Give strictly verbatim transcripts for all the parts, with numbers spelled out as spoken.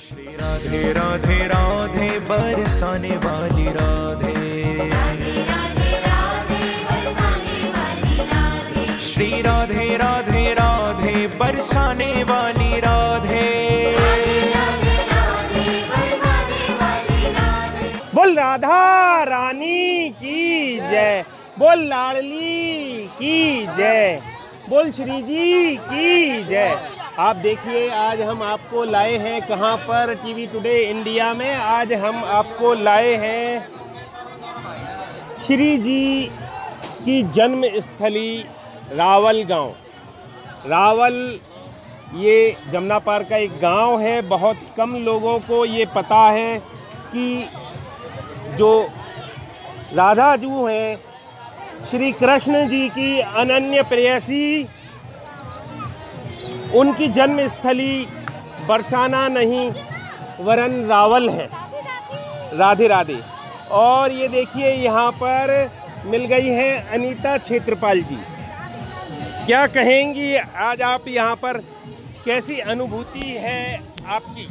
श्री राधे राधे राधे बरसाने वाली राधे, राधे राधे राधे बरसाने वाली राधे, श्री राधे राधे राधे बरसाने वाली राधे, राधे राधे राधे बरसाने वाली राधे। बोल राधा रानी की जय, बोल लाडली की जय, बोल श्री जी की जय। आप देखिए आज हम आपको लाए हैं कहां पर, टीवी टुडे इंडिया में। आज हम आपको लाए हैं श्री जी की जन्म स्थली रावल गांव। रावल ये जमुना पार का एक गांव है। बहुत कम लोगों को ये पता है कि जो राधा जू हैं श्री कृष्ण जी की अनन्य प्रेयसी, उनकी जन्म स्थली बरसाना नहीं वरन रावल है। राधे राधे। और ये देखिए यहाँ पर मिल गई है अनीता क्षेत्रपाल जी। क्या कहेंगी आज आप यहाँ पर, कैसी अनुभूति है आपकी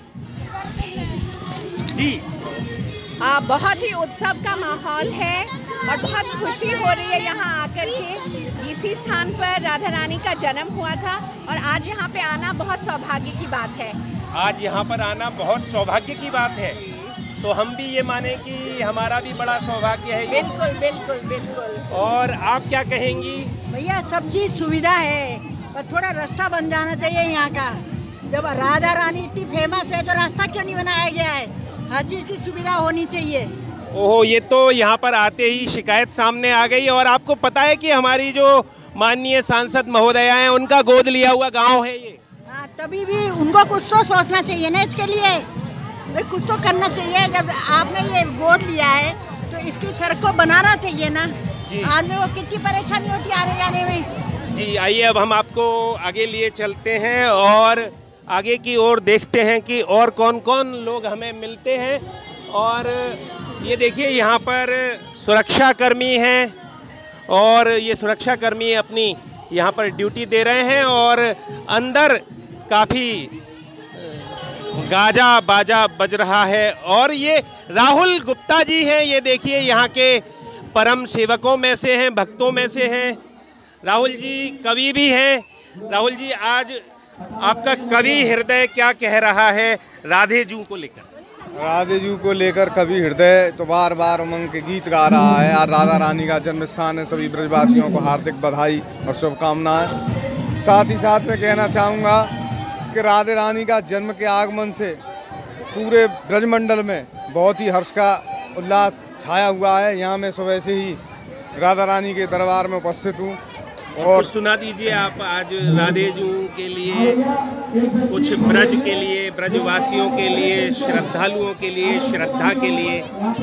जी? आ, बहुत ही उत्सव का माहौल है और बहुत खुशी हो रही है यहाँ आकर के। इसी स्थान पर राधा रानी का जन्म हुआ था और आज यहाँ पे आना बहुत सौभाग्य की बात है। आज यहाँ पर आना बहुत सौभाग्य की बात है, तो हम भी ये माने कि हमारा भी बड़ा सौभाग्य है। बिल्कुल बिल्कुल बिल्कुल। और आप क्या कहेंगी? भैया सब चीज सुविधा है, पर थोड़ा रास्ता बन जाना चाहिए यहाँ का। जब राधा रानी इतनी फेमस है तो रास्ता क्यों नहीं बनाया गया है? हर चीज की सुविधा होनी चाहिए। ओहो, ये तो यहाँ पर आते ही शिकायत सामने आ गई। और आपको पता है कि हमारी जो माननीय सांसद महोदया हैं, उनका गोद लिया हुआ गांव है ये। हाँ, तभी भी उनको कुछ तो सोचना चाहिए ना इसके लिए, कुछ तो करना चाहिए। जब आपने ये गोद लिया है तो इसकी सड़क को बनाना चाहिए ना। आदमी को कितनी परेशानी होती है आने जाने में। जी आइए, अब हम आपको आगे लिए चलते हैं और आगे की ओर देखते हैं कि और कौन कौन लोग हमें मिलते हैं। और ये देखिए यहाँ पर सुरक्षा कर्मी हैं और ये सुरक्षा कर्मी अपनी यहाँ पर ड्यूटी दे रहे हैं। और अंदर काफी गाजा बाजा बज रहा है। और ये राहुल गुप्ता जी हैं, ये देखिए यहाँ के परम सेवकों में से हैं, भक्तों में से हैं। राहुल जी कवि भी हैं। राहुल जी, आज आपका कवि हृदय क्या कह रहा है राधे जू को लेकर? राधे जू को लेकर कवि हृदय तो बार बार उमंग के गीत गा रहा है। आज राधा रानी का जन्म स्थान है। सभी ब्रजवासियों को हार्दिक बधाई और शुभकामनाएं। साथ ही साथ मैं कहना चाहूँगा कि राधे रानी का जन्म के आगमन से पूरे ब्रजमंडल में बहुत ही हर्ष का उल्लास छाया हुआ है। यहाँ मैं सुबह से ही राधा रानी के दरबार में उपस्थित हूँ। और सुना दीजिए आप आज राधे जू के लिए, कुछ ब्रज के लिए, ब्रजवासियों के लिए, श्रद्धालुओं के लिए, श्रद्धा के लिए।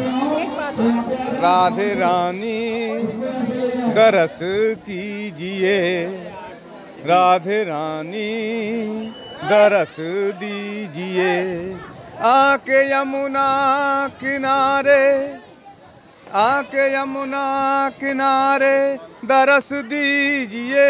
राधे रानी दरस कीजिए, राधे रानी दरस दीजिए, आके यमुना किनारे, आके यमुना किनारे दरस दीजिए,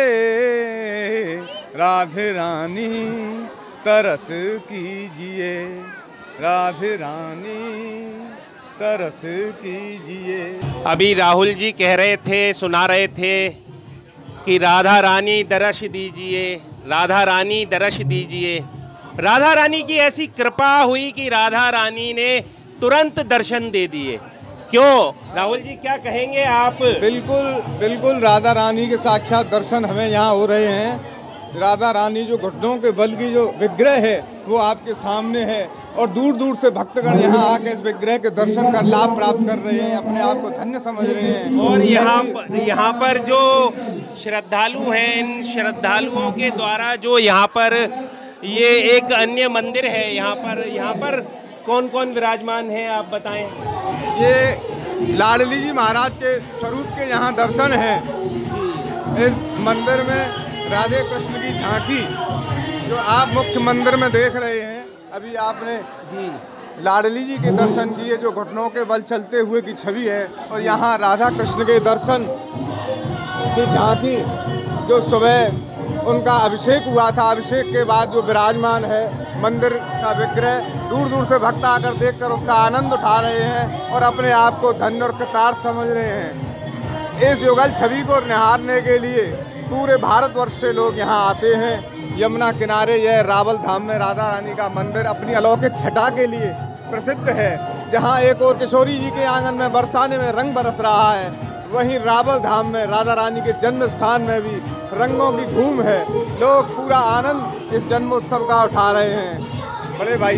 राधे रानी तरस कीजिए, राधे रानी तरस कीजिए। अभी राहुल जी कह रहे थे, सुना रहे थे कि राधा रानी दरस दीजिए, राधा रानी दरस दीजिए। राधा रानी की ऐसी कृपा हुई कि राधा रानी ने तुरंत दर्शन दे दिए। क्यों राहुल जी, क्या कहेंगे आप? बिल्कुल बिल्कुल, राधा रानी के साक्षात दर्शन हमें यहाँ हो रहे हैं। राधा रानी जो घुटनों के बल की जो विग्रह है वो आपके सामने है और दूर दूर से भक्तगण यहाँ आके इस विग्रह के दर्शन कर लाभ प्राप्त कर रहे हैं, अपने आप को धन्य समझ रहे हैं। और यहाँ पर यहाँ पर जो श्रद्धालु हैं, इन श्रद्धालुओं के द्वारा जो यहाँ पर ये एक अन्य मंदिर है, यहाँ पर यहाँ पर कौन कौन विराजमान है आप बताएं? ये लाडली जी महाराज के स्वरूप के यहाँ दर्शन है। इस मंदिर में राधे कृष्ण की झांकी जो आप मुख्य मंदिर में देख रहे हैं, अभी आपने जी लाडली जी के दर्शन किए जो घुटनों के बल चलते हुए की छवि है। और यहाँ राधा कृष्ण के दर्शन की झांकी जो सुबह उनका अभिषेक हुआ था, अभिषेक के बाद जो विराजमान है मंदिर का विग्रह दूर दूर से भक्त आकर देखकर उसका आनंद उठा रहे हैं और अपने आप को धन्य और कृतार्थ समझ रहे हैं। इस युगल छवि को निहारने के लिए पूरे भारतवर्ष से लोग यहाँ आते हैं। यमुना किनारे यह रावल धाम में राधा रानी का मंदिर अपनी अलौकिक छटा के लिए प्रसिद्ध है, जहाँ एक और किशोरी जी के आंगन में बरसाने में रंग बरस रहा है, वहीं रावल धाम में राधा रानी के जन्म स्थान में भी रंगों की धूम है। लोग पूरा आनंद इस जन्मोत्सव का उठा रहे हैं। बड़े भाई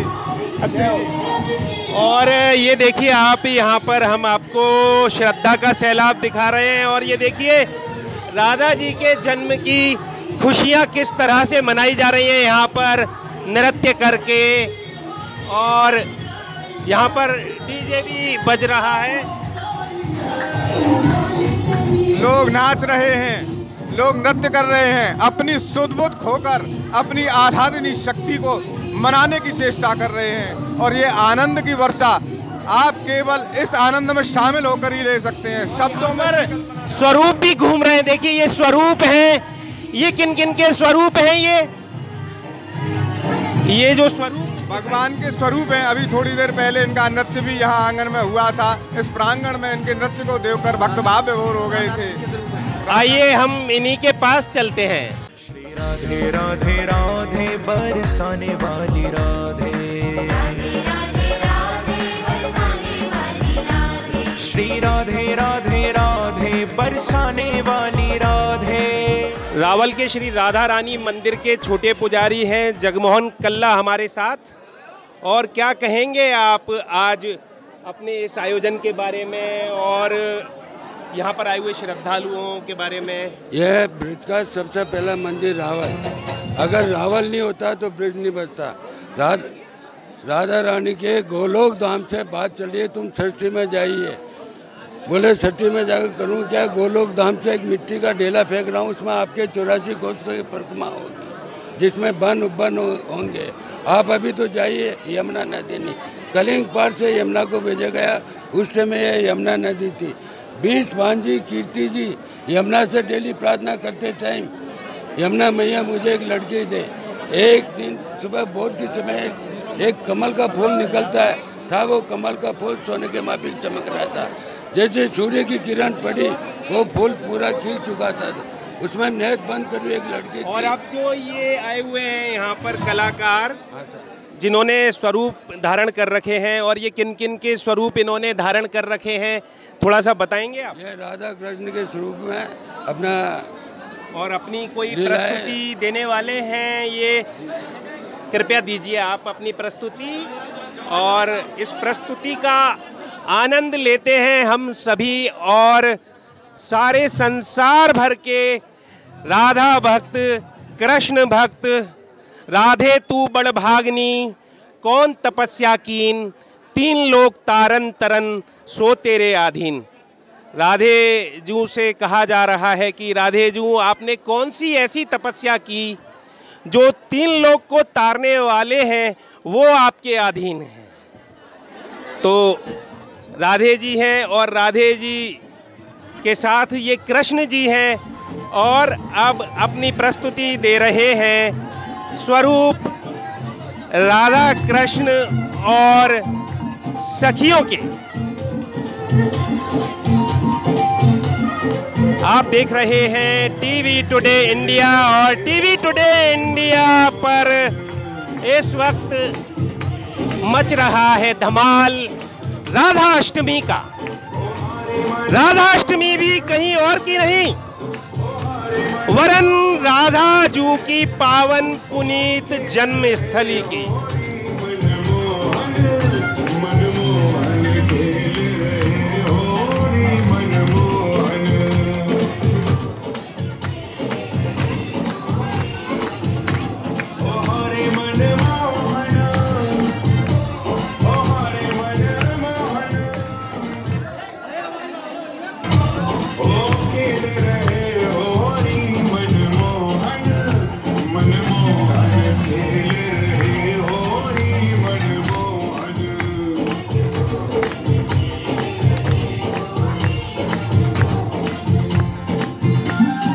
और ये देखिए आप, यहाँ पर हम आपको श्रद्धा का सैलाब दिखा रहे हैं और ये देखिए राधा जी के जन्म की खुशियाँ किस तरह से मनाई जा रही हैं यहाँ पर नृत्य करके, और यहाँ पर डीजे भी बज रहा है। लोग नाच रहे हैं, लोग नृत्य कर रहे हैं, अपनी सुध-बुध खोकर अपनी आध्यात्मिक शक्ति को मनाने की चेष्टा कर रहे हैं। और ये आनंद की वर्षा आप केवल इस आनंद में शामिल होकर ही ले सकते हैं। शब्दों में स्वरूप भी घूम रहे हैं। देखिए ये स्वरूप हैं, ये किन किन के स्वरूप हैं? ये ये जो स्वरूप भगवान के स्वरूप हैं। अभी थोड़ी देर पहले इनका नृत्य भी यहाँ आंगन में हुआ था। इस प्रांगण में इनके नृत्य को देखकर भक्त भाव विभोर हो गए थे। आइए हम इन्हीं के पास चलते हैं। श्री राधे राधे राधे बरसाने वाली राधे, श्री राधे राधे राधे बरसाने वाली राधे। रावल के श्री राधा रानी मंदिर के छोटे पुजारी हैं जगमोहन कल्ला हमारे साथ, और क्या कहेंगे आप आज अपने इस आयोजन के बारे में और यहाँ पर आए हुए श्रद्धालुओं के बारे में? यह ब्रिज का सबसे पहला मंदिर रावल, अगर रावल नहीं होता तो ब्रिज नहीं बचता। राध, राधा रानी के गोलोक धाम से बात चलिए, तुम षष्ठी में जाइए। बोले षष्ठी में जाकर करूं क्या? गोलोक धाम से एक मिट्टी का ढेला फेंक रहा हूं, उसमें आपके चौरासी कोस की परिक्रमा होगी, जिसमें वन उपवन होंगे। आप अभी तो जाइए यमुना नदी नहीं, कलिंग पार से यमुना को भेजा गया, उस समय यह यमुना नदी थी। बीस भांजी कीर्ति जी यमुना से डेली प्रार्थना करते टाइम, यमुना मैया मुझे एक लड़की दे। एक दिन सुबह भोर के समय एक कमल का फूल निकलता है, था वो कमल का फूल सोने के माफिक चमक रहा था। जैसे सूर्य की किरण पड़ी वो फूल पूरा खिल चुका था, उसमें नेत बंद कर एक लड़की। और अब जो ये आए हुए हैं यहाँ पर कलाकार जिन्होंने स्वरूप धारण कर रखे हैं, और ये किन किन के स्वरूप इन्होंने धारण कर रखे हैं, थोड़ा सा बताएंगे आप? ये राधा कृष्ण के स्वरूप में अपना और अपनी कोई प्रस्तुति देने वाले हैं, ये कृपया दीजिए आप अपनी प्रस्तुति, और इस प्रस्तुति का आनंद लेते हैं हम सभी और सारे संसार भर के राधा भक्त, कृष्ण भक्त। राधे तू बड़ भागनी, कौन तपस्या कीन, तीन लोक तारन तरन, सो तेरे आधीन। राधे जू से कहा जा रहा है कि राधे जू आपने कौन सी ऐसी तपस्या की जो तीन लोक को तारने वाले हैं, वो आपके अधीन हैं। तो राधे जी हैं और राधे जी के साथ ये कृष्ण जी हैं, और अब अपनी प्रस्तुति दे रहे हैं स्वरूप राधा कृष्ण और सखियों के। आप देख रहे हैं टीवी टुडे इंडिया, और टीवी टुडे इंडिया पर इस वक्त मच रहा है धमाल राधाष्टमी का। राधाष्टमी भी कहीं और की नहीं, वरन राधा जू की पावन पुनीत जन्म स्थली की।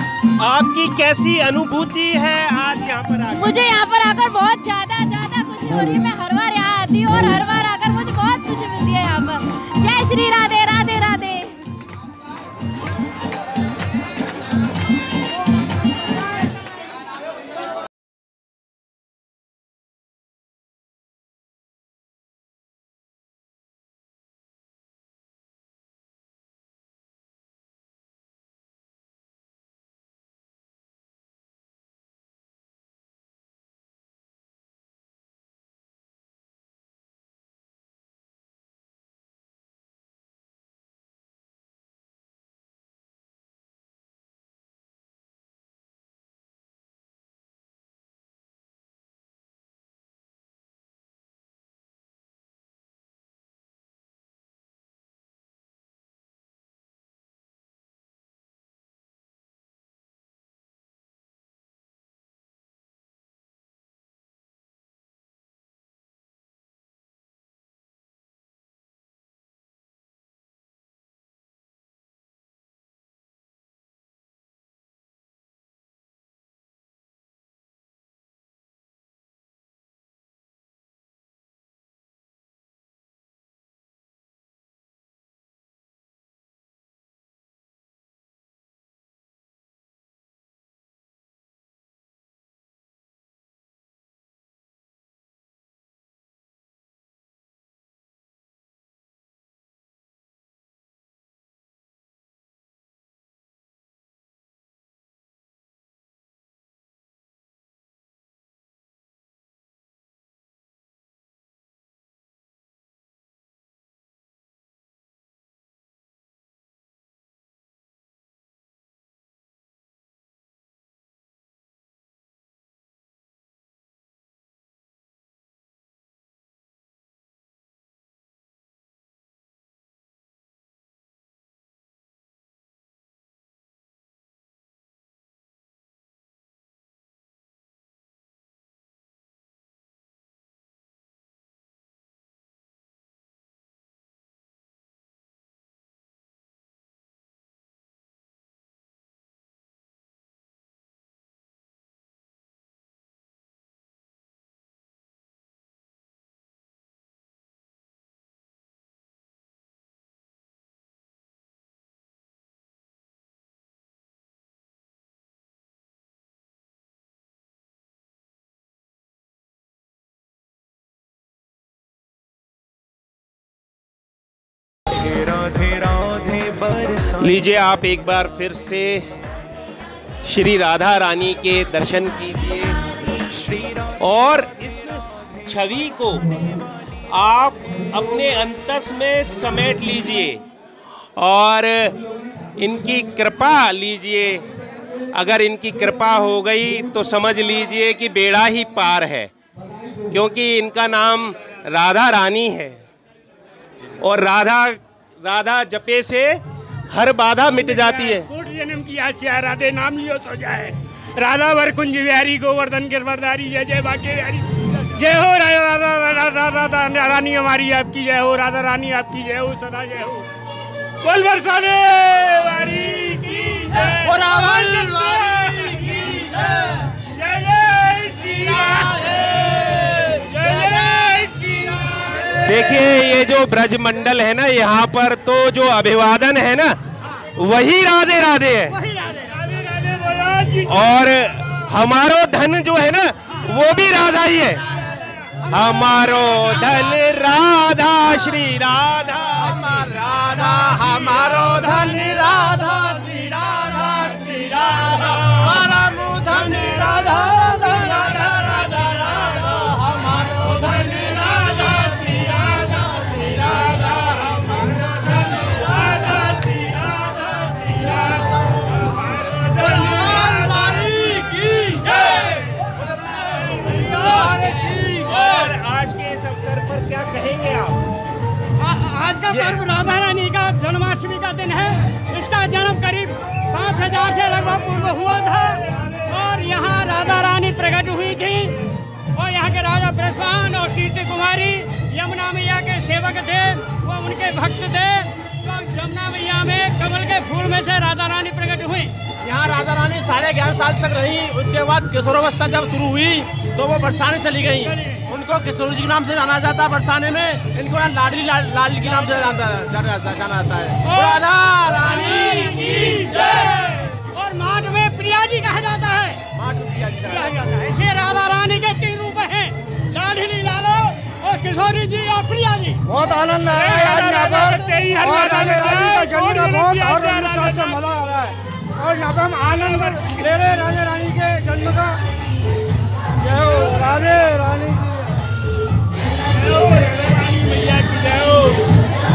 आपकी कैसी अनुभूति है आज यहाँ पर आकर? मुझे यहाँ पर आकर बहुत ज्यादा ज्यादा खुशी हो रही है। मैं हर बार यहाँ आती हूँ और हर बार आकर मुझे बहुत खुशी मिलती है यहाँ पर। जय श्री राधे राधे राधे। राधे राधे बरसाने। लीजिए आप एक बार फिर से श्री राधा रानी के दर्शन कीजिए और इस छवि को आप अपने अंतस में समेट लीजिए और इनकी कृपा लीजिए। अगर इनकी कृपा हो गई तो समझ लीजिए कि बेड़ा ही पार है, क्योंकि इनका नाम राधा रानी है और राधा राधा जपे से हर बाधा मिट जाती है। कोटि जन्म की आशा राधे नाम लियो सो जाए। राधा वर कुंज बिहारी गोवर्धन गिरवरधारी जय जय बाके बिहारी। जय हो राधा राधा राधा रानी हमारी आपकी जय हो। राधा रानी आपकी जय हो, सदा जय हो। बोल बरसाने वाली की जय हो, रावण वाली की जय। जय जय श्री राधे, जय जय श्री राधे। देखिए ये जो ब्रज मंडल है ना, यहाँ पर तो जो अभिवादन है ना वही राधे राधे है। वही राधे राधे राधे बोला जी। और हमारो धन जो है ना वो भी राधा ही है। हमारो धन राधा श्री राधा, राधा हमारो धन राधा श्री राधा श्री राधा। हमारा धन राधा राधा राधा राधा राधा। हमारो धन राधा श्री राधा श्री राधा। हमारो धन राधा श्री राधा श्री राधा। हमारो धन रानी की जय। और आज के इस अवसर पर क्या कहेंगे आप? आज का पर्व राधा रानी का जन्माष्टमी का दिन है। इसका जन्म करीब पाँच हजार से लगभग पूर्व हुआ था और यहाँ राधा रानी प्रकट हुई थी और यहाँ के राजा ब्रजवान और कीर्ति कुमारी यमुना मैया के सेवक थे, वो उनके भक्त थे। तो यमुना मैया में कमल के फूल में से राधा रानी प्रकट हुई। यहाँ राधा रानी साढ़े ग्यारह साल तक रही। उसके बाद किशोरावस्था जब शुरू हुई तो वो बरसाने चली गई। इनको किशोर जी के नाम से जाना जाता है बरसाने में, इनको यहाँ लाडली ला, लाडली के नाम से जाना जाना जाता है। राधा रानी की जय। और माट में प्रिया जी कहा जाता है, माट में प्रिया जी कहा जाता है। इसलिए राधा रानी के तीन रूप हैं, लाडली लालो और किशोरी जी और प्रिया जी। बहुत आनंद आ रहा है आज यहाँ पर, और राधा रानी का जन्म का बहुत और अनुसार से मजा आ रहा है, और यहाँ पे हम आनंद ले रहे हैं राजा रानी के जन्म का। जय हो राधे रानी की, जय हो रानी मैया की जय हो।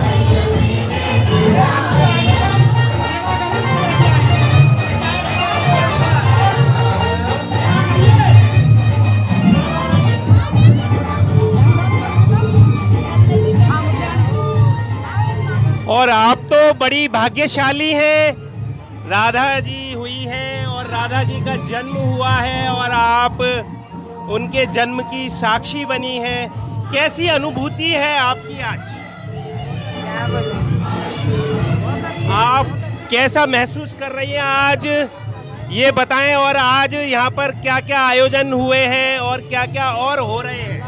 और आप तो बड़ी भाग्यशाली हैं, राधा जी हुई हैं और राधा जी का जन्म हुआ है और आप उनके जन्म की साक्षी बनी हैं। कैसी अनुभूति है आपकी आज? आप कैसा महसूस कर रही हैं आज, ये बताएं। और आज यहाँ पर क्या क्या आयोजन हुए हैं और क्या क्या और हो रहे हैं?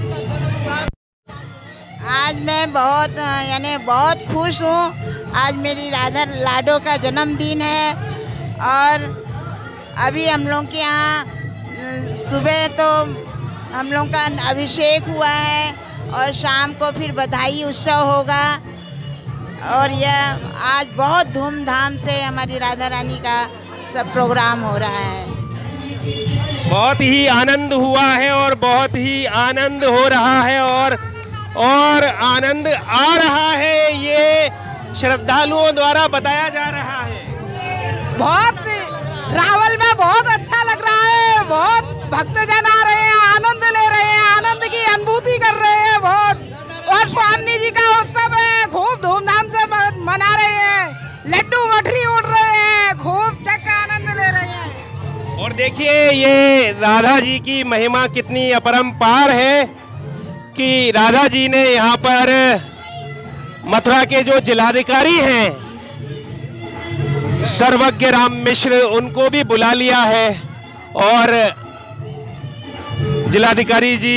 आज मैं बहुत यानी बहुत खुश हूँ। आज मेरी राधा लाडो का जन्मदिन है और अभी हम लोग के यहाँ सुबह तो हम लोग का अभिषेक हुआ है और शाम को फिर बधाई उत्सव होगा। और यह आज बहुत धूमधाम से हमारी राधा रानी का सब प्रोग्राम हो रहा है। बहुत ही आनंद हुआ है और बहुत ही आनंद हो रहा है और और आनंद आ रहा है, ये श्रद्धालुओं द्वारा बताया जा रहा है। बहुत रावल में बहुत अच्छा लग रहा है, बहुत भक्तजन आ रहे हैं, आनंद ले रहे हैं, आनंद की अनुभूति कर रहे हैं बहुत। और स्वामी जी का उत्सव है, खूब धूमधाम से मना रहे हैं, लड्डू मठरी उड़ रहे हैं, खूब चक्का आनंद ले रहे हैं। और देखिए ये राधा जी की महिमा कितनी अपरंपार है कि राधा जी ने यहाँ पर मथुरा के जो जिलाधिकारी हैं सर्वज्ञ राम मिश्र, उनको भी बुला लिया है और जिलाधिकारी जी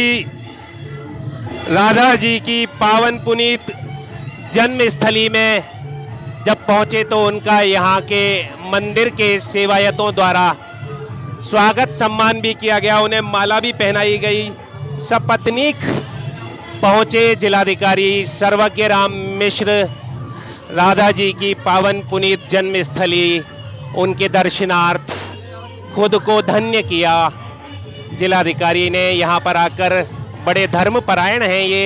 राधा जी की पावन पुनीत जन्म स्थली में जब पहुंचे तो उनका यहाँ के मंदिर के सेवायतों द्वारा स्वागत सम्मान भी किया गया, उन्हें माला भी पहनाई गई। सपत्नीक पहुंचे जिलाधिकारी सर्वज्ञ राम मिश्र राधा जी की पावन पुनीत जन्म स्थली, उनके दर्शनार्थ खुद को धन्य किया। जिलाधिकारी ने यहाँ पर आकर, बड़े धर्मपरायण हैं ये,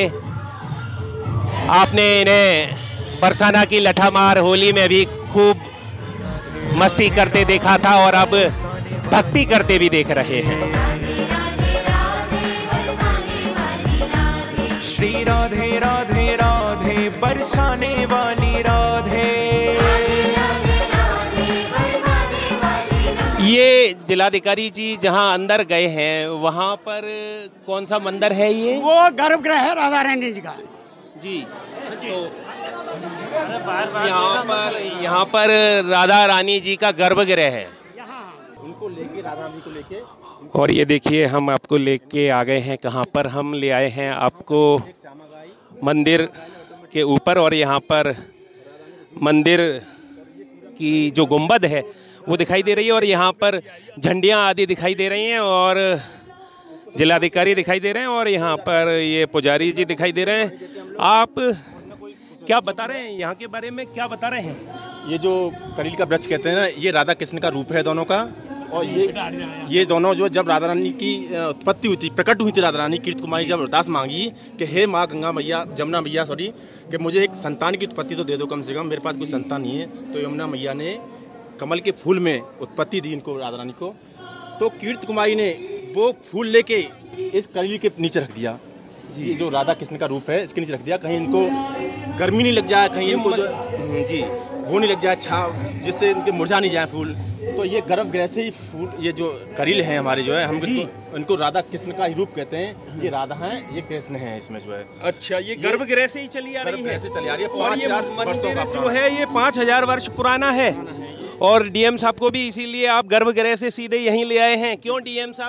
आपने इन्हें बरसाना की लठामार होली में भी खूब मस्ती करते देखा था और अब भक्ति करते भी देख रहे हैं। श्री राधे राधे राधे बरसाने वाली राधे। ये जिलाधिकारी जी जहां अंदर गए हैं वहां पर कौन सा मंदिर है ये? वो गर्भगृह है राधा रानी जी का। जी, तो यहाँ पर यहाँ पर राधा रानी जी का गर्भगृह है। उनको लेके राधा रानी को लेके, और ये देखिए हम आपको लेके आ गए हैं, कहाँ पर हम ले आए हैं आपको, मंदिर के ऊपर। और यहाँ पर मंदिर की जो गुंबद है वो दिखाई दे रही है और यहाँ पर झंडियाँ आदि दिखाई दे रही हैं और जिलाधिकारी दिखाई दे रहे हैं और यहाँ पर ये पुजारी जी दिखाई दे रहे हैं। आप क्या बता रहे हैं यहाँ के बारे में, क्या बता रहे हैं? ये जो करील का वृक्ष कहते हैं ना, ये राधा कृष्ण का रूप है दोनों का। और ये ये दोनों जो जब राधा रानी की उत्पत्ति हुई थी, प्रकट हुई थी राधा रानी, कीर्ति कुमारी जब अरदास मांगी कि हे माँ गंगा मैया, जमुना मैया सॉरी, कि मुझे एक संतान की उत्पत्ति तो दे दो कम से कम, मेरे पास कोई संतान नहीं है। तो यमुना मैया ने कमल के फूल में उत्पत्ति दी इनको, राधा रानी को। तो कीर्ति कुमारी ने वो फूल लेके इस करील के नीचे रख दिया जी, जो राधा कृष्ण का रूप है इसके नीचे रख दिया, कहीं इनको गर्मी नहीं लग जाए, कहीं इनको जो जी वो नहीं लग जाए छाव, जिससे इनके मुरझा नहीं जाए फूल। तो ये गर्भगृह से ही फूल, ये जो करील है हमारे जो है, हम इनको, इनको राधा कृष्ण का ही रूप कहते हैं। ये राधा है, ये कृष्ण है इसमें जो है। अच्छा, ये गर्भगृह से ही चली आ रही है, से चली आ रही है। और ये मंदिर जो है ये पाँच हजार वर्ष पुराना है। और डीएम साहब को भी इसीलिए आप गर्भगृह से सीधे यहीं ले आए हैं, क्यों डीएम साहब?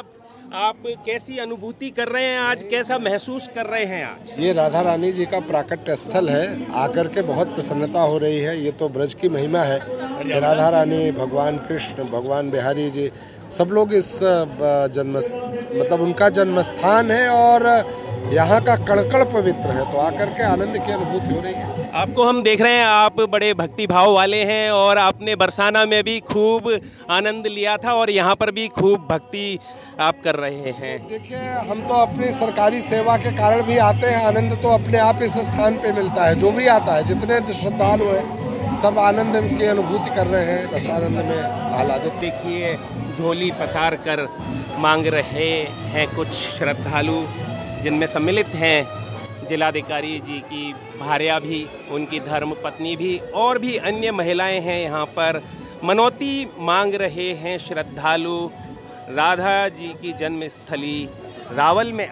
आप कैसी अनुभूति कर रहे हैं आज, कैसा महसूस कर रहे हैं आज? ये राधा रानी जी का प्राकट्य स्थल है, आकर के बहुत प्रसन्नता हो रही है। ये तो ब्रज की महिमा है कि राधा रानी, भगवान कृष्ण, भगवान बिहारी जी, सब लोग इस जन्म मतलब उनका जन्म स्थान है और यहाँ का कण-कण पवित्र है, तो आकर के आनंद की अनुभूति हो रही है। आपको हम देख रहे हैं, आप बड़े भक्ति भाव वाले हैं और आपने बरसाना में भी खूब आनंद लिया था और यहाँ पर भी खूब भक्ति आप कर रहे हैं। देखिए, हम तो अपनी सरकारी सेवा के कारण भी आते हैं, आनंद तो अपने आप इस स्थान पे मिलता है। जो भी आता है, जितने श्रद्धालु हैं, सब आनंद की अनुभूति कर रहे हैं, बस आनंद में आह्लादित। देखिए, झोली पसार कर मांग रहे हैं कुछ श्रद्धालु, जिनमें सम्मिलित हैं जिलाधिकारी जी की भार्या भी, उनकी धर्म पत्नी भी और भी अन्य महिलाएं हैं। यहाँ पर मनौती मांग रहे हैं श्रद्धालु राधा जी की जन्मस्थली रावल में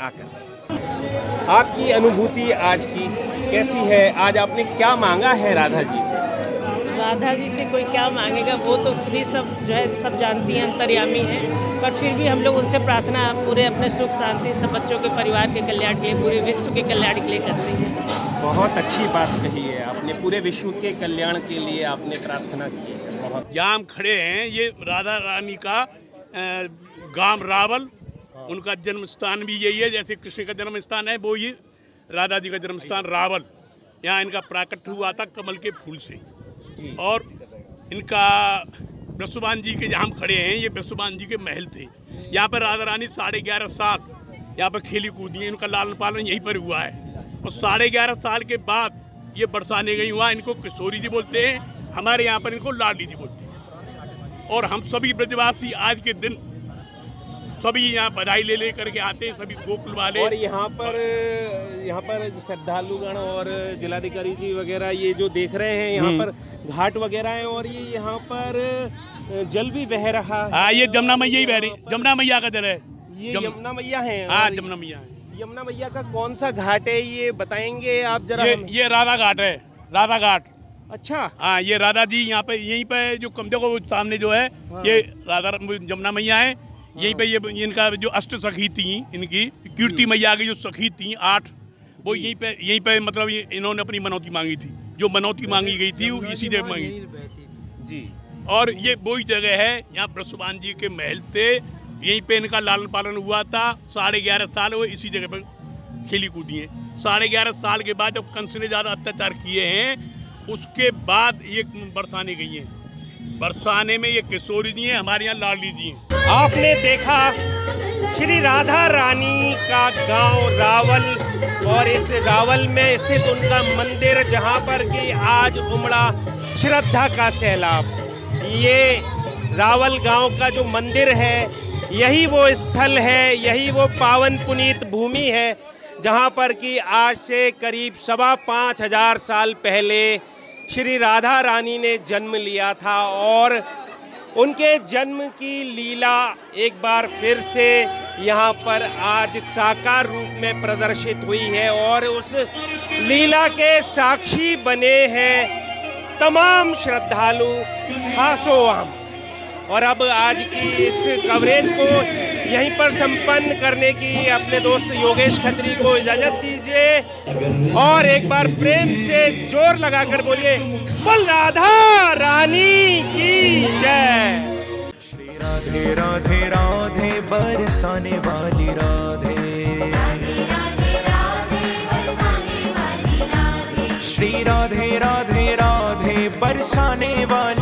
आकर। आपकी अनुभूति आज की कैसी है? आज आपने क्या मांगा है राधा जी से? राधा जी से कोई क्या मांगेगा, वो तो खुद ही सब जो है सब जानती हैं, अंतर्यामी हैं। पर फिर भी हम लोग उनसे प्रार्थना पूरे अपने सुख शांति, सब बच्चों के परिवार के कल्याण के लिए, पूरे विश्व के कल्याण के लिए करते हैं। बहुत अच्छी बात कही है आपने, पूरे विश्व के कल्याण के लिए आपने प्रार्थना की है। बहुत यहाँ हम खड़े हैं, ये राधा रानी का गांव रावल, उनका जन्म स्थान भी यही है। जैसे कृष्ण का जन्म स्थान है, वो ये राधा जी का जन्म स्थान रावल। यहाँ इनका प्राकट्य हुआ था कमल के फूल से। और इनका बृषभान जी के जहाँ हम खड़े हैं, ये बृषभान जी के महल थे। यहाँ पर राधा रानी साढ़े ग्यारह साल यहाँ पर खेली कूदी है, इनका लालन पालन यहीं पर हुआ है। और साढ़े ग्यारह साल के बाद ये बरसाने गई हुआ, इनको किशोरी जी बोलते हैं, हमारे यहाँ पर इनको लाडली जी बोलते हैं। और हम सभी ब्रजवासी आज के दिन सभी यहाँ बधाई ले ले करके आते हैं, सभी गोकुल वाले। और यहाँ पर यहाँ पर श्रद्धालुगण और जिलाधिकारी जी वगैरह ये जो देख रहे हैं, यहाँ पर घाट वगैरह है और ये यहाँ पर जल भी बह रहा है। हाँ, ये जमुना मैया ही बह रही, जमुना मैया का जल है। ये यमुना मैया है? हाँ, जमुना मैया है। यमुना मैया का कौन सा घाट है, ये बताएंगे आप जरा? ये, ये राधा घाट है, राधा घाट। अच्छा। हाँ, ये राधा जी यहाँ पे, यहीं पे जो कम देखो सामने जो है, ये राधा जमुना मैया है। यहीं पे ये इनका जो अष्ट सखी थी, इनकी कीर्ति मैया की जो सखी थी आठ, वो यहीं पे यहीं पे मतलब इन्होंने अपनी मनौती मांगी थी। जो मनौती मांगी गई थी वो इसी जगह मांगी जी। और ये वही जगह है, यहाँ बृषभान जी के महल थे, यहीं पे इनका लालन पालन हुआ था। साढ़े ग्यारह साल वो इसी जगह पर खेली कूदी है। साढ़े ग्यारह साल के बाद जब कंस ने ज्यादा अत्याचार किए हैं, उसके बाद ये बरसाने गई है। बरसाने में ये किशोरी जी हैं, हमारे यहाँ लाडली जी हैं। आपने देखा श्री राधा रानी का गांव रावल और इस रावल में स्थित उनका मंदिर, जहां पर कि आज उमड़ा श्रद्धा का सैलाब। ये रावल गांव का जो मंदिर है, यही वो स्थल है, यही वो पावन पुनीत भूमि है जहां पर कि आज से करीब सवा पाँच हजार साल पहले श्री राधा रानी ने जन्म लिया था। और उनके जन्म की लीला एक बार फिर से यहाँ पर आज साकार रूप में प्रदर्शित हुई है और उस लीला के साक्षी बने हैं तमाम श्रद्धालु खासोआम। और अब आज की इस कवरेज को यहीं पर संपन्न करने की अपने दोस्त योगेश खत्री को इजाजत दीजिए और एक बार प्रेम से जोर लगाकर बोलिए, बोल राधा रानी की जय। श्री राधे राधे राधे बरसाने वाली राधे, श्री राधे राधे राधे बरसाने वाली